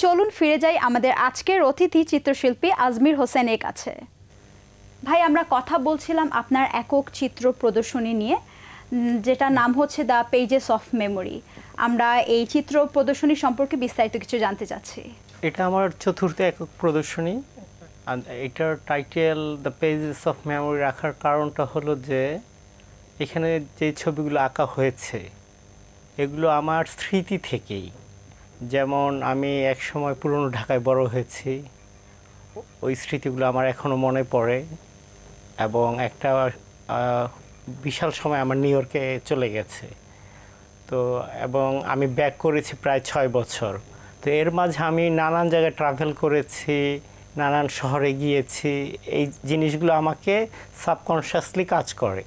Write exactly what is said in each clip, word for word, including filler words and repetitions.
চলুন ফিরে যাই আমাদের আজকের অতিথি চিত্রশিল্পী আজমির হোসেনের কাছে। ভাই, আমরা কথা বলছিলাম আপনার একক চিত্র প্রদর্শনী নিয়ে, যেটা নাম হচ্ছে দ্য পেজেস অফ মেমোরি। আমরা এই চিত্র প্রদর্শনী সম্পর্কে বিস্তারিত কিছু জানতে চাচ্ছি। এটা আমার চতুর্থ একক প্রদর্শনী। এটার title the pages of memory রাখার কারণটা হলো যে এখানে যে ছবিগুলো আঁকা হয়েছে এগুলো আমার স্মৃতি থেকেই। যেমন আমি এক সময় পুরনো ঢাকায় বড় হয়েছি, ওই স্মৃতিগুলো আমার এখনও মনে পড়ে। এবং একটা বিশাল সময় আমার নিউ ইয়র্কে চলে গেছে, তো এবং আমি ব্যাক করেছি প্রায় ছয় বছর। তো এর মাঝে আমি নানান জায়গায় ট্রাভেল করেছি, নানান শহরে গিয়েছি। এই জিনিসগুলো আমাকে সাবকনশিয়াসলি কাজ করে।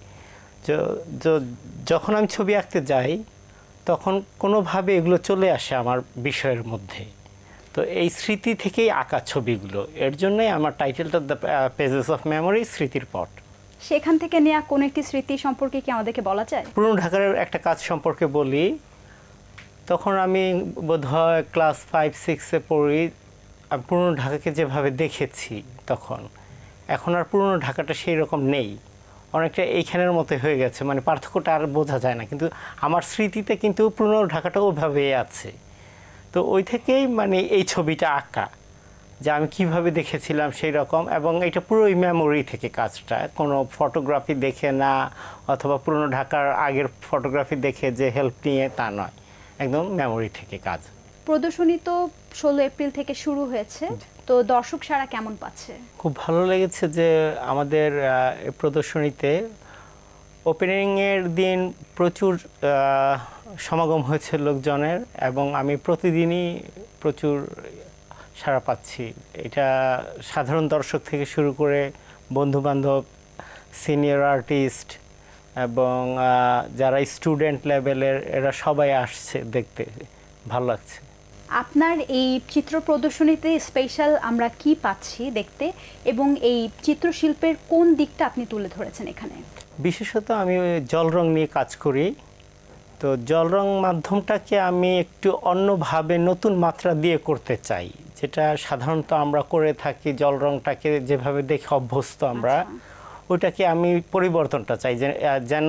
যখন আমি ছবি আঁকতে যাই তখন কোনোভাবে এগুলো চলে আসে আমার বিষয়ের মধ্যে। তো এই স্মৃতি থেকেই আঁকা ছবিগুলো, এর জন্যই আমার টাইটেলটা দ্য পেজেস অফ মেমোরি, স্মৃতির পট। সেখান থেকে নেওয়া কোনো একটি স্মৃতি সম্পর্কে কি আমাদেরকে বলা যায়? পুরনো ঢাকার একটা কাজ সম্পর্কে বলি। তখন আমি বোধহয় ক্লাস ফাইভ সিক্সে পড়ি। আমি পুরনো ঢাকাকে যেভাবে দেখেছি তখন, এখন আর পুরনো ঢাকাটা সেই রকম নেই, অনেকটা এইখানের মতো হয়ে গেছে, মানে পার্থক্যটা আর বোঝা যায় না। কিন্তু আমার স্মৃতিতে কিন্তু পুরনো ঢাকাটা ওইভাবেই আছে। তো ওই থেকেই মানে এই ছবিটা আঁকা, যে আমি কিভাবে দেখেছিলাম সেই রকম। এবং এটা পুরোই মেমোরি থেকে কাজটা, কোনো ফটোগ্রাফি দেখে না, অথবা পুরনো ঢাকার আগের ফটোগ্রাফি দেখে যে হেল্প নিয়ে তা নয়, একদম মেমোরি থেকে কাজ। প্রদর্শনী তো ষোলো এপ্রিল থেকে শুরু হয়েছে, তো দর্শক সাড়া কেমন পাচ্ছে? খুব ভালো লেগেছে যে আমাদের প্রদর্শনীতে ওপেনিংয়ের দিন প্রচুর সমাগম হয়েছে লোকজনের, এবং আমি প্রতিদিনই প্রচুর সাড়া পাচ্ছি। এটা সাধারণ দর্শক থেকে শুরু করে বন্ধুবান্ধব, সিনিয়র আর্টিস্ট এবং যারা স্টুডেন্ট লেভেলের, এরা সবাই আসছে দেখতে, ভালো লাগছে। আপনার এই চিত্র প্রদর্শনীতে স্পেশাল আমরা কি পাচ্ছি দেখতে, এবং এই চিত্রশিল্পের কোন দিকটা আপনি তুলে ধরেছেন এখানে? বিশেষত আমি জল রং নিয়ে কাজ করি। তো জল রং মাধ্যমটাকে আমি একটু অন্যভাবে নতুন মাত্রা দিয়ে করতে চাই, যেটা সাধারণত আমরা করে থাকি জল রংটাকে যেভাবে দেখে অভ্যস্ত আমরা, ওইটাকে আমি পরিবর্তনটা চাই, যেন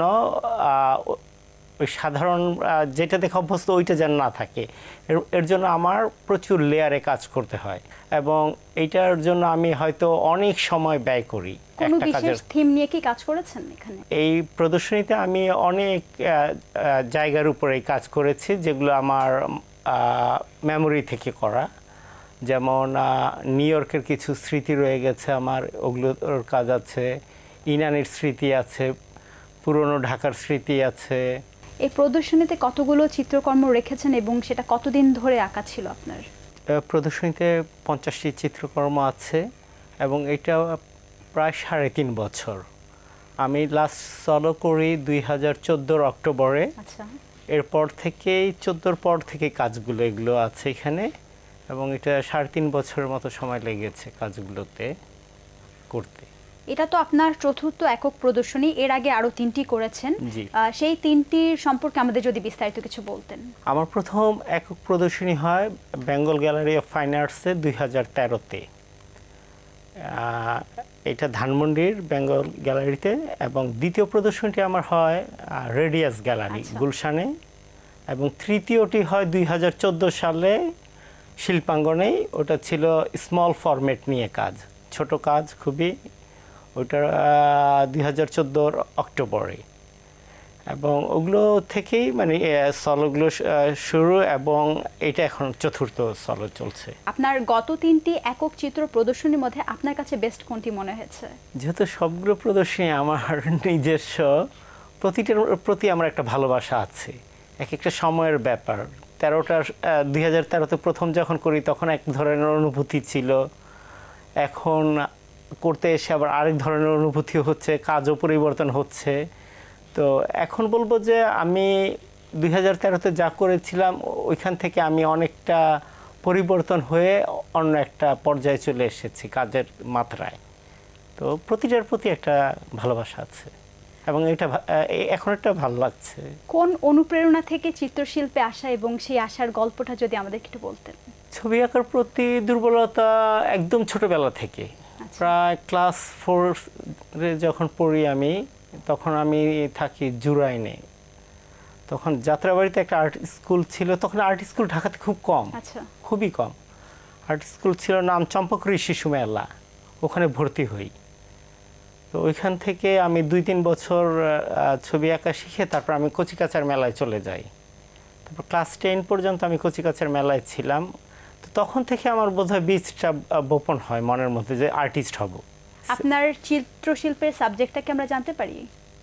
ওই সাধারণ যেটা দেখে অভ্যস্ত ওইটা যেন না থাকে। এর জন্য আমার প্রচুর লেয়ারে কাজ করতে হয়, এবং এইটার জন্য আমি হয়তো অনেক সময় ব্যয় করি। একটা বিশেষ থিম নিয়ে কি কাজ করেছেন এখানে? এই প্রদর্শনীতে আমি অনেক জায়গার উপরে কাজ করেছি, যেগুলো আমার মেমোরি থেকে করা। যেমন নিউ ইয়র্কের কিছু স্মৃতি রয়ে গেছে আমার, ওগুলোর কাজ আছে। ইনানির স্মৃতি আছে, পুরনো ঢাকার স্মৃতি আছে। এই প্রদর্শনীতে কতগুলো চিত্রকর্ম রেখেছেন এবং সেটা কতদিন ধরে আঁকা ছিল আপনার? প্রদর্শনীতে পঞ্চাশটি চিত্রকর্ম আছে, এবং এটা প্রায় সাড়ে তিন বছর। আমি লাস্ট সলো করি দুই হাজার চোদ্দোর অক্টোবরে। আচ্ছা, এরপর থেকেই চোদ্দোর পর থেকে কাজগুলো এগুলো আছে এখানে, এবং এটা সাড়ে তিন বছরের মতো সময় লেগেছে কাজগুলোতে করতে। এটা তো আপনার চতুর্থ একক প্রদর্শনী, এর আগে আরো তিনটি করেছেন, সেই তিনটির সম্পর্কে আমাদের যদি বিস্তারিত কিছু বলতেন। আমার প্রথম একক প্রদর্শনী হয় বেঙ্গল গ্যালারি অফ ফাইন আর্টসে দুই হাজার তেরোতে। এটা ধানমন্ডির বেঙ্গল গ্যালারিতে। এবং দ্বিতীয় প্রদর্শনীটি আমার হয় রেডিয়াস গ্যালারি গুলশানে, এবং তৃতীয়টি হয় দুই হাজার চোদ্দো সালে শিল্পাঙ্গনেই। ওটা ছিল স্মল ফরম্যাট নিয়ে কাজ, ছোট কাজ খুবই। ওটা দুই হাজার চোদ্দোর অক্টোবরে, এবং ওগুলো থেকেই মানে সলোগুলো শুরু, এবং এটা এখন চতুর্থ সলো চলছে। আপনার গত তিনটি একক চিত্র প্রদর্শনীর মধ্যে আপনার কাছে বেস্ট কোনটি মনে হয়েছে? যেহেতু সবগুলো প্রদর্শনী আমার নিজস্ব, প্রতিটার প্রতি আমার একটা ভালোবাসা আছে, এক একটা সময়ের ব্যাপার। তেরোটার দুই হাজার তেরোতে প্রথম যখন করি তখন এক ধরনের অনুভূতি ছিল, এখন করতে এসে আবার আরেক ধরনের অনুভূতি হচ্ছে, কাজও পরিবর্তন হচ্ছে। তো এখন বলবো যে আমি দুই হাজার তেরোতে যা করেছিলাম ওইখান থেকে আমি অনেকটা পরিবর্তন হয়ে অন্য একটা পর্যায়ে চলে এসেছি কাজের মাত্রায়। তো প্রতিটার প্রতি একটা ভালোবাসা আছে। এবং এটা এখন একটা ভালো লাগছে। কোন অনুপ্রেরণা থেকে চিত্রশিল্পে আসা এবং সেই আসার গল্পটা যদি আমাদের একটু বলতেন। ছবি আঁকার প্রতি দুর্বলতা একদম ছোটবেলা থেকে, প্রায় ক্লাস ফোরে যখন পড়ি আমি, তখন আমি থাকি জুরাইনে। তখন যাত্রাবাড়িতে একটা আর্ট স্কুল ছিল, তখন আর্ট স্কুল ঢাকাতে খুব কম, আচ্ছা, খুবই কম। আর্ট স্কুল ছিল নাম চম্পকরি শিশু মেলা, ওখানে ভর্তি হই। তো ওইখান থেকে আমি দুই তিন বছর ছবি আঁকা শিখে তারপর আমি কচিকাচার মেলায় চলে যাই। তারপর ক্লাস টেন পর্যন্ত আমি কচিকাচার মেলায় ছিলাম। তো তখন থেকে আমার বোধহয় বীজটা বপন হয় মনের মধ্যে যে আর্টিস্ট হব। আপনার চিত্রশিল্পের সাবজেক্টটা কি আমরা জানতে পারি?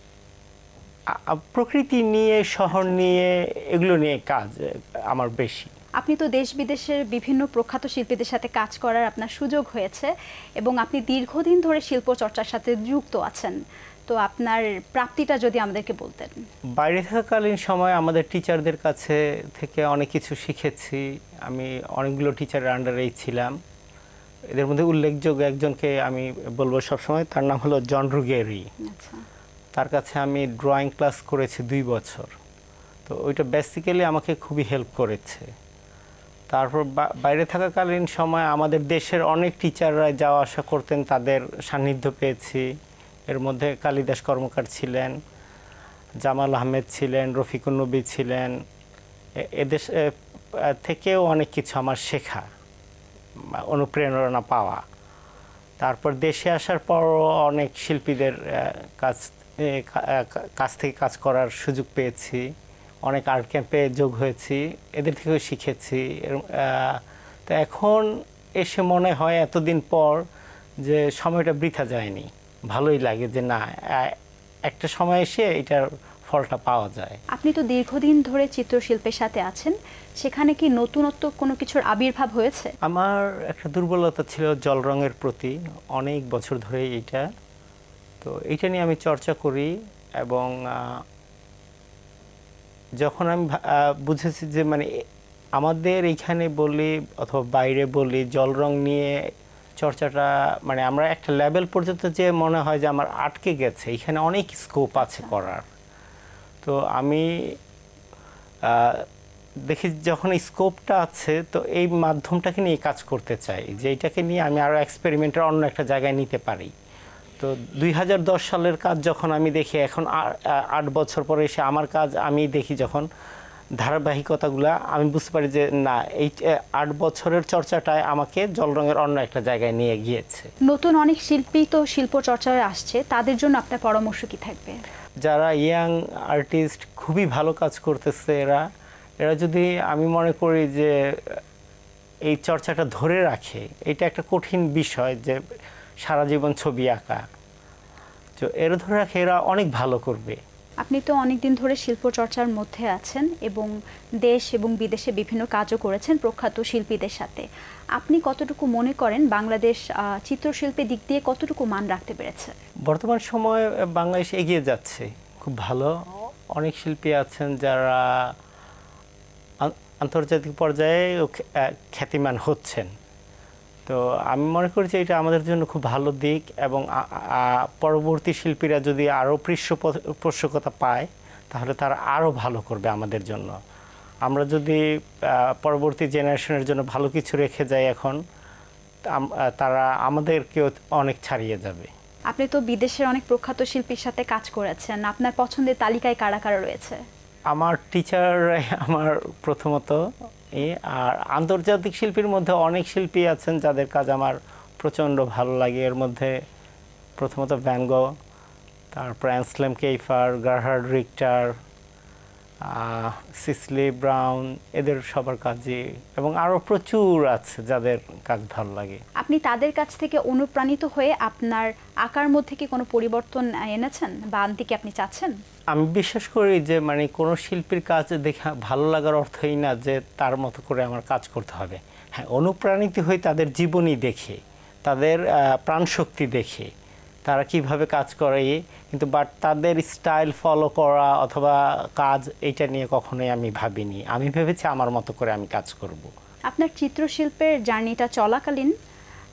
প্রকৃতি নিয়ে, শহর নিয়ে, এগুলো নিয়ে কাজ আমার বেশি। আপনি তো দেশ বিদেশের বিভিন্ন প্রখ্যাত শিল্পীদের সাথে কাজ করার আপনার সুযোগ হয়েছে এবং আপনি দীর্ঘদিন ধরে শিল্প চর্চার সাথে যুক্ত আছেন। তো আপনার প্রাপ্তিটা যদি আমাদেরকে বলতেন। বাইরে থাকাকালীন সময় আমাদের টিচারদের কাছে থেকে অনেক কিছু শিখেছি। আমি অনেকগুলো টিচারের আন্ডারেই ছিলাম। এদের মধ্যে উল্লেখযোগ্য একজনকে আমি বলবো সবসময়, তার নাম হলো জন রুগেরি। আচ্ছা, তার কাছে আমি ড্রয়িং ক্লাস করেছি দুই বছর। তো ওইটা বেসিক্যালি আমাকে খুবই হেল্প করেছে। তারপর বাইরে থাকাকালীন সময় আমাদের দেশের অনেক টিচাররা যাওয়া আসা করতেন, তাদের সান্নিধ্য পেয়েছি। এর মধ্যে কালিদাস কর্মকার ছিলেন, জামাল আহমেদ ছিলেন, রফিকুন নবী ছিলেন। এদের থেকেও অনেক কিছু আমার শেখা, অনুপ্রেরণা পাওয়া। তারপর দেশে আসার পরও অনেক শিল্পীদের কাছ কাছ থেকে কাজ করার সুযোগ পেয়েছি, অনেক আর্ট ক্যাম্পে যোগ হয়েছি, এদের থেকেও শিখেছি। তো এখন এসে মনে হয় এতদিন পর যে সময়টা বৃথা যায়নি, ভালোই লাগে যে না, একটা সময় এসে এটার ফলটা পাওয়া যায়। আপনি তো দীর্ঘদিন ধরে চিত্রশিল্পের সাথে আছেন, সেখানে কি নতুনত্ব কোনো কিছুর আবির্ভাব হয়েছে? আমার একটা দুর্বলতা ছিল জল রঙের প্রতি, অনেক বছর ধরে এইটা। তো এইটা নিয়ে আমি চর্চা করি এবং যখন আমি বুঝেছি যে মানে আমাদের এইখানে বলি অথবা বাইরে বলি জল রং নিয়ে চর্চাটা, মানে আমরা একটা লেভেল পর্যন্ত যে মনে হয় যে আমার আটকে গেছে, এখানে অনেক স্কোপ আছে করার। তো আমি দেখি যখন স্কোপটা আছে, তো এই মাধ্যমটাকে নিয়ে কাজ করতে চাই, যে এইটাকে নিয়ে আমি আরও এক্সপেরিমেন্টের অন্য একটা জায়গায় নিতে পারি। তো দুই হাজার দশ সালের কাজ যখন আমি দেখি, এখন আট বছর পরে এসে আমার কাজ আমি দেখি যখন ধারাবাহিকতাগুলো, আমি বুঝতে পারি যে না, এই আট বছরের চর্চাটায় আমাকে জল রঙের অন্য একটা জায়গায় নিয়ে গিয়েছে। নতুন অনেক শিল্পী তো শিল্প চর্চায় আসছে, তাদের জন্য আপনার পরামর্শ কি থাকবে? যারা ইয়াং আর্টিস্ট খুবই ভালো কাজ করতেছে, এরা এরা যদি, আমি মনে করি যে এই চর্চাটা ধরে রাখে, এটা একটা কঠিন বিষয় যে সারা জীবন ছবি আঁকা, তো এরা ধরে রাখে, এরা অনেক ভালো করবে। আপনি তো অনেক দিন ধরে শিল্প চর্চার মধ্যে আছেন এবং দেশ এবং বিদেশে বিভিন্ন কাজও করেছেন প্রখ্যাত শিল্পীদের সাথে। আপনি কতটুকু মনে করেন বাংলাদেশ চিত্রশিল্পের দিক দিয়ে কতটুকু মান রাখতে পেরেছে? বর্তমান সময়ে বাংলাদেশ এগিয়ে যাচ্ছে খুব ভালো। অনেক শিল্পী আছেন যারা আন্তর্জাতিক পর্যায়ে খ্যাতিমান হচ্ছেন। তো আমি মনে করি যে এটা আমাদের জন্য খুব ভালো দিক, এবং পরবর্তী শিল্পীরা যদি আরও পৃষ্ঠপোষকতা পায় তাহলে তারা আরও ভালো করবে আমাদের জন্য। আমরা যদি পরবর্তী জেনারেশনের জন্য ভালো কিছু রেখে যাই এখন, তারা আমাদেরকেও অনেক ছাড়িয়ে যাবে। আপনি তো বিদেশের অনেক প্রখ্যাত শিল্পীর সাথে কাজ করেছেন, আপনার পছন্দের তালিকায় কারা কারা রয়েছে? আমার টিচাররাই আমার প্রথমত, আর আন্তর্জাতিক শিল্পীর মধ্যে অনেক শিল্পী আছেন যাদের কাজ আমার প্রচণ্ড ভালো লাগে। এর মধ্যে প্রথমত ভ্যান গো, তারপর Anselm Kiefer, Gerhard Richter, Cecily Brown, এদের সবার কাজই, এবং আরও প্রচুর আছে যাদের কাজ ভালো লাগে। আপনি তাদের কাছ থেকে অনুপ্রাণিত হয়ে আপনার আঁকার মধ্যে কি কোনো পরিবর্তন এনেছেন বা আনতে কি আপনি চাচ্ছেন? আমি বিশ্বাস করি যে মানে কোনো শিল্পীর কাজ দেখে ভালো লাগার অর্থই না যে তার মতো করে আমার কাজ করতে হবে। হ্যাঁ, অনুপ্রাণিত হই তাদের জীবনী দেখে, তাদের প্রাণশক্তি দেখে, তারা কিভাবে কাজ করে, কিন্তু বাট তাদের স্টাইল ফলো করা অথবা কাজ, এইটা নিয়ে কখনোই আমি ভাবিনি। আমি ভেবেছি আমার মতো করে আমি কাজ করব। আপনার চিত্রশিল্পের জার্নিটা চলাকালীন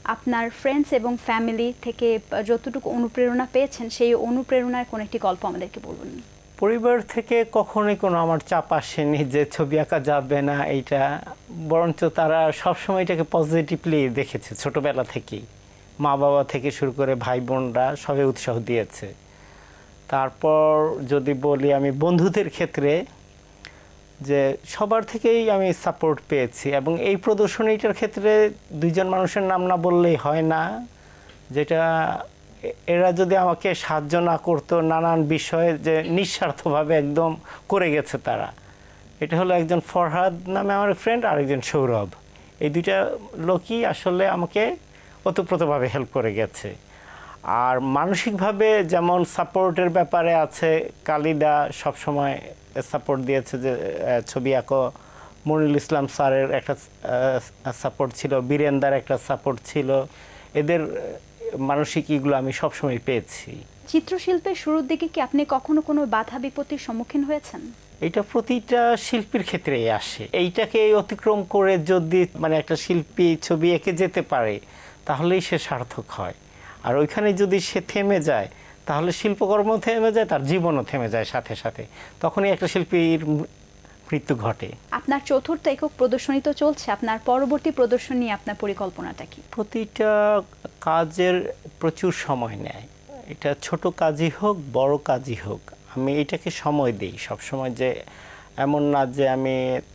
আপনার ফ্রেন্ডস এবং ফ্যামিলি থেকে যতটুকু অনুপ্রেরণা পেয়েছেন সেই অনুপ্রেরণার কোন একটি গল্প আমাদেরকে বলুন। পরিবার থেকে কখনোই কোনো আমার চাপ আসেনি যে ছবি আঁকা যাবে না, এইটা বরঞ্চ তারা সবসময় এটাকে পজিটিভলি দেখেছে ছোটবেলা থেকেই। মা বাবা থেকে শুরু করে ভাই বোনরা সবাই উৎসাহ দিয়েছে। তারপর যদি বলি আমি বন্ধুদের ক্ষেত্রে, যে সবার থেকেই আমি সাপোর্ট পেয়েছি এবং এই প্রদর্শনীটার ক্ষেত্রে দুইজন মানুষের নাম না বললেই হয় না, যেটা এরা যদি আমাকে সাহায্য না করতো নানান বিষয়ে যে নিঃস্বার্থভাবে একদম করে গেছে তারা। এটা হলো একজন ফরহাদ নামে আমার ফ্রেন্ড আর একজন সৌরভ। এই দুইটা লোকই আসলে আমাকে ওতপ্রোতভাবে হেল্প করে গেছে। আর মানসিকভাবে যেমন সাপোর্টের ব্যাপারে আছে, কালিদা সবসময় সাপোর্ট দিয়েছে যে ছবি আঁকো, মনিরুল ইসলাম স্যারের একটা সাপোর্ট ছিল, বীরেন্দার একটা সাপোর্ট ছিল। এদের মানসিক ইগুলো আমি সবসময় পেয়েছি। চিত্রশিল্পের শুরুর দিকে কি আপনি কখনো কোনো বাধা বিপত্তির সম্মুখীন হয়েছেন? এটা প্রতিটা শিল্পীর ক্ষেত্রেই আসে। এইটাকে অতিক্রম করে যদি মানে একটা শিল্পী ছবি এঁকে যেতে পারে তাহলেই সে সার্থক হয়। আর ওইখানে যদি সে থেমে যায় তাহলে শিল্পকর্ম থেমে যায়, তার জীবনও থেমে যায় সাথে সাথে, তখনই একটা শিল্পীর মৃত্যু ঘটে। আপনার চতুর্থ একক প্রদর্শনী তো চলছে, আপনার পরবর্তী প্রদর্শনী নিয়ে আপনার পরিকল্পনাটা কি? প্রতিটা কাজের প্রচুর সময় নেয়, এটা ছোট কাজই হোক বড় কাজই হোক, আমি এটাকে সময় দিই সবসময়। যে এমন না যে আমি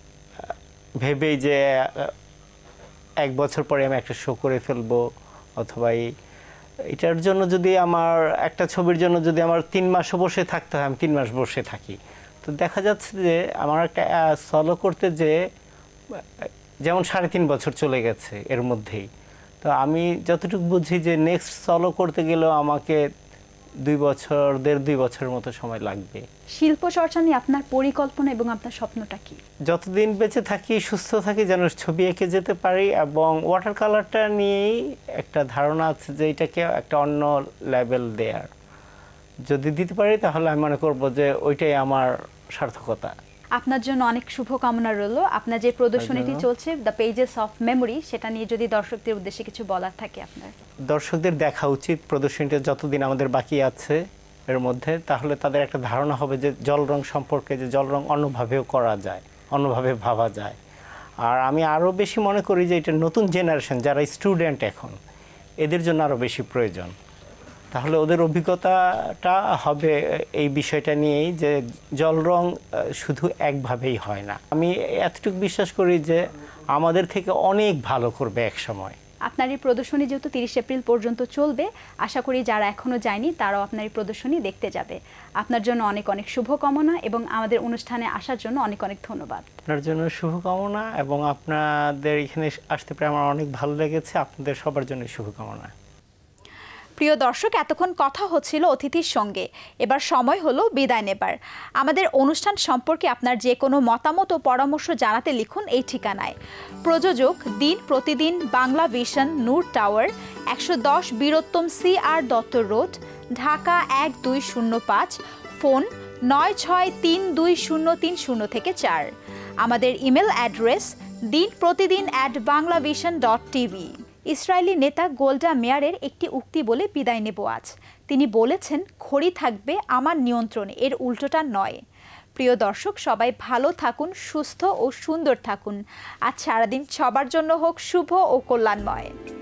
ভেবেই যে এক বছর পরে আমি একটা শো করে ফেলবো, অথবা এটার জন্য যদি আমার একটা ছবির জন্য যদি আমার তিন মাসও বসে থাকতে হয় আমি তিন মাস বসে থাকি। তো দেখা যাচ্ছে যে আমার একটা সলো করতে যে যেমন সাড়ে তিন বছর চলে গেছে এর মধ্যেই। তো আমি যতটুকু বুঝি যে নেক্সট সলো করতে গেলেও আমাকে দুই বছর দেড় দুই বছরের মতো সময় লাগবে। শিল্প চর্চা নিয়ে আপনার পরিকল্পনা এবং আপনার স্বপ্নটা কি? যতদিন বেঁচে থাকি সুস্থ থাকি যেন ছবি এঁকে যেতে পারি, এবং ওয়াটার কালারটা নিয়েই একটা ধারণা আছে যে এটাকে একটা অন্য লেভেল দেয়ার, যদি দিতে পারি তাহলে আমি মনে করব যে ওইটাই আমার সার্থকতা। আপনার জন্য অনেক শুভকামনা রইল। আপনার যে প্রদর্শনীটি চলছে দ্য পেজেস অফ মেমোরি, সেটা নিয়ে যদি দর্শকদের উদ্দেশ্যে কিছু বলার থাকে আপনার। দর্শকদের দেখা উচিত প্রদর্শনীটা যতদিন আমাদের বাকি আছে এর মধ্যে, তাহলে তাদের একটা ধারণা হবে যে জল রং সম্পর্কে, যে জল রং অন্যভাবেও করা যায়, অন্যভাবে ভাবা যায়। আর আমি আরও বেশি মনে করি যে এটা নতুন জেনারেশন যারা স্টুডেন্ট এখন, এদের জন্য আরও বেশি প্রয়োজন। তাহলে ওদের অভিজ্ঞতাটা হবে এই বিষয়টা নিয়েই যে জল রং শুধু একভাবেই হয় না। আমি এতটুকু বিশ্বাস করি যে আমাদের থেকে অনেক ভালো করবে এক সময়। আপনার এই প্রদর্শনী যেহেতু তিরিশ এপ্রিল পর্যন্ত চলবে, আশা করি যারা এখনো যায়নি তারাও আপনার এই প্রদর্শনী দেখতে যাবে। আপনার জন্য অনেক অনেক শুভকামনা এবং আমাদের অনুষ্ঠানে আসার জন্য অনেক অনেক ধন্যবাদ। আপনার জন্য শুভকামনা, এবং আপনাদের এখানে আসতে পেরে আমার অনেক ভালো লেগেছে। আপনাদের সবার জন্য শুভকামনা। প্রিয় দর্শক, এতক্ষণ কথা হচ্ছিল অতিথির সঙ্গে, এবার সময় হলো বিদায় নেবার। আমাদের অনুষ্ঠান সম্পর্কে আপনার যে কোনো মতামত ও পরামর্শ জানাতে লিখুন এই ঠিকানায়। প্রযোজক দিন প্রতিদিন, বাংলা ভিশন, নূর টাওয়ার, একশো দশ Birottom C R Datta road, Dhaka এক দুই শূন্য পাঁচ, ফোন নয় ছয় তিন দুই শূন্য তিন শূন্য থেকে চার। আমাদের ইমেল অ্যাড্রেস দিন প্রতিদিন at Bangla vision dot TV. ইসরায়েলি নেতা গোল্ডা মেয়ারের একটি উক্তি বলে বিদায় নেব আজ। তিনি বলেছেন, ঘড়ি থাকবে আমার নিয়ন্ত্রণে, এর উল্টোটা নয়। প্রিয় দর্শক, সবাই ভালো থাকুন, সুস্থ ও সুন্দর থাকুন। আজ সারাদিন সবার জন্য হোক শুভ ও কল্যাণময়।